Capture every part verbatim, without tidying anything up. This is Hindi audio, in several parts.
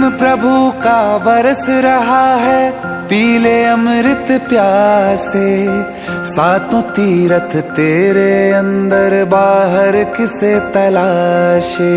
प्रभु का बरस रहा है, पीले अमृत प्यासे। सातों तीरथ तेरे अंदर बाहर किसे तलाशे।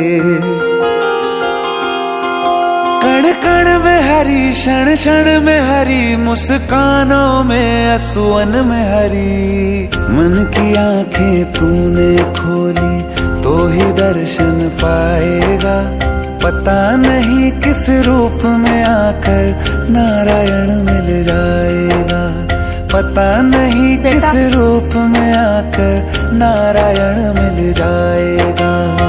कण कण में हरी, क्षण क्षण में हरी, मुस्कानों में असुवन में हरी। मन की आंखें तूने खोली तो ही दर्शन पाएगा। पता नहीं किस रूप में आकर नारायण मिल जाएगा। पता नहीं किस रूप में आकर नारायण मिल जाएगा।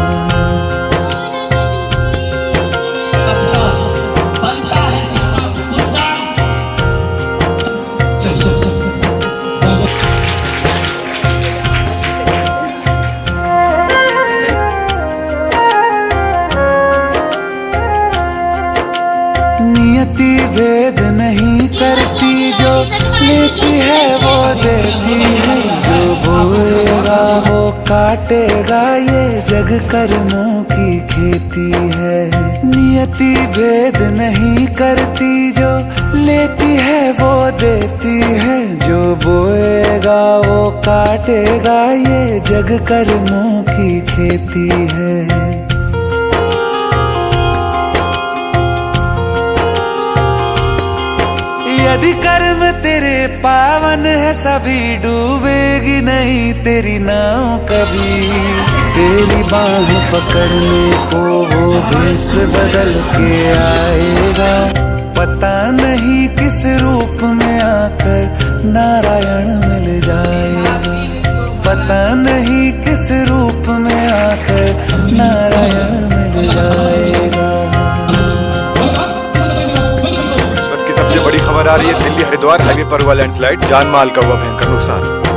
नियति भेद नहीं करती, जो लेती है वो देती है। जो बोएगा वो काटेगा, ये जग कर्मों की खेती है। नियति भेद नहीं करती, जो लेती है वो देती है। जो बोएगा वो काटेगा, ये जग कर्मों की खेती है। यदि कर्म तेरे पावन है, सभी डूबेगी नहीं तेरी नाव कभी। तेरी बाह पकड़ने को वो भेष बदल के आएगा। पता नहीं किस रूप में आकर नारायण मिल जाएगा। पता नहीं किस रूप में आकर नारायण मिल जाएगा। बड़ी खबर आ रही है, दिल्ली हरिद्वार हाईवे पर हुआ लैंडस्लाइड, जान माल का हुआ भयंकर नुकसान।